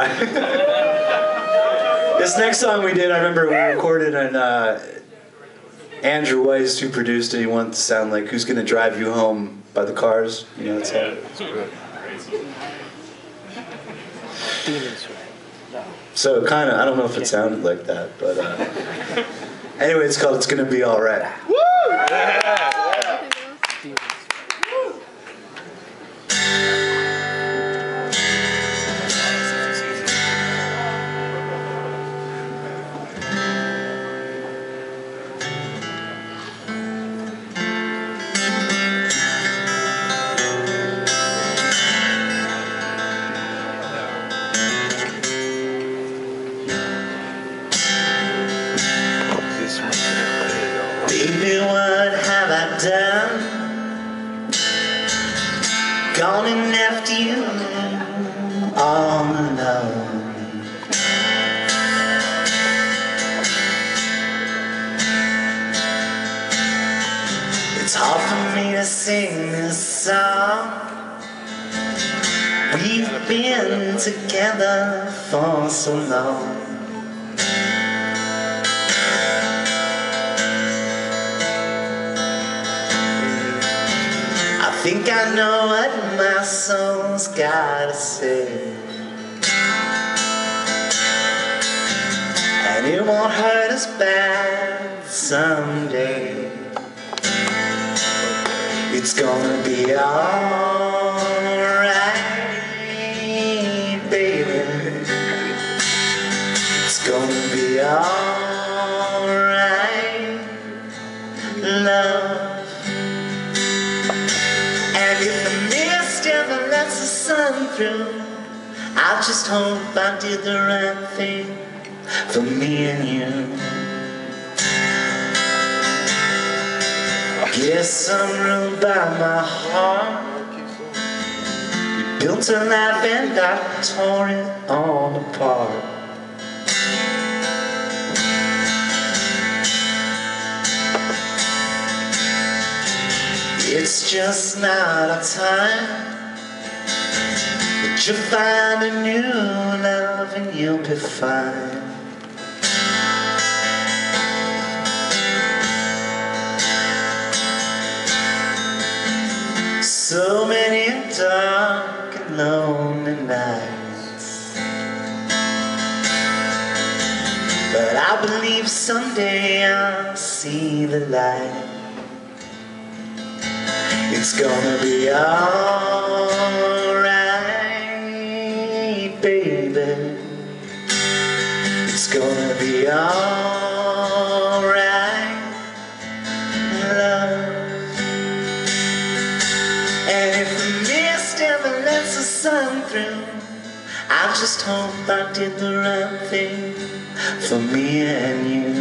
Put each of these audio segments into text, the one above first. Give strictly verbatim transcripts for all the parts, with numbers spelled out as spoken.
Uh, this next song we did, I remember we recorded and uh, Andrew Weiss, who produced it, he wanted to sound like Who's Gonna Drive You Home by the Cars. You know that song? So kind of, I don't know if it sounded like that, but uh, anyway, it's called It's Gonna Be Alright. Woo! Yeah. Baby, what have I done? Gone and left you all alone. It's hard for me to sing this song. We've been together for so long. I think I know what my soul's gotta say, and it won't hurt us bad someday. It's gonna be alright, baby. It's gonna be alright, love. And if the mist ever lets the sun through, I just hope I did the right thing for me and you. Guess I'm ruled by my heart. You built a life and I tore it all apart. It's just not our time, but you'll find a new love and you'll be fine. So many dark and lonely nights, but I believe someday I'll see the light. It's gonna be alright, baby. It's gonna be alright, love. And if the mist ever lets the sun through, I just hope I did the right thing for me and you.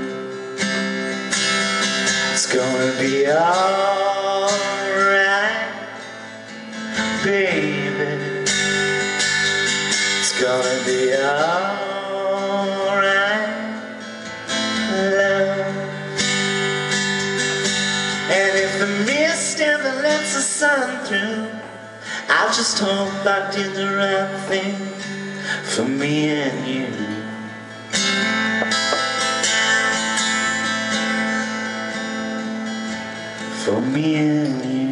It's gonna be alright, baby. It's gonna be alright, love. And if the mist ever lets the sun through, I just hope I did the right thing for me and you. For me and you.